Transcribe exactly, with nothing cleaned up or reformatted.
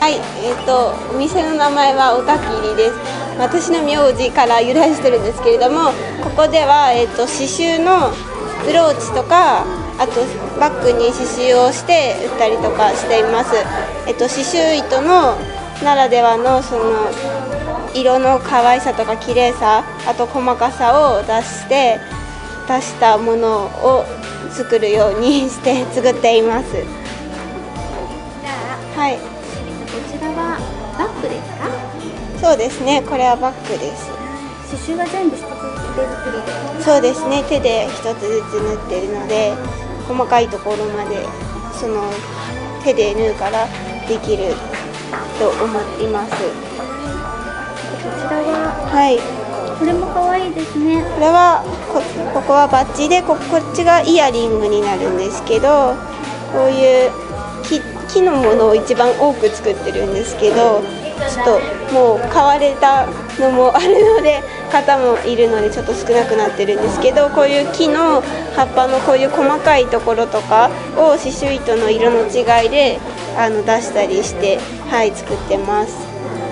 、えっと、お店の名前はおたきりです。私の名字から由来してるんですけれども、ここでは、えっと、刺繍のブローチとか、あとバッグに刺繍をして売ったりとかしています。えっと、刺繍糸のならではのその色の可愛さとか綺麗さ、あと細かさを出して出したものを作るようにして作っています。 じゃあ、はい、こちらはバッグですか？ そうですね、これはバッグです。 刺繍は全部一つ手作りで？ そうですね、手で一つずつ縫っているので、細かいところまでその手で縫うからできると思っています。 こちらは、 はい、 これも可愛いですね。 これは こ, ここはバッジで こ, こっちがイヤリングになるんですけど、こういう木木のものを一番多く作ってるんですけど、ちょっともう買われたのもあるので方もいるのでちょっと少なくなってるんですけど、こういう木の葉っぱのこういう細かいところとかを刺繍糸の色の違いであの出したりして、はい、作ってます。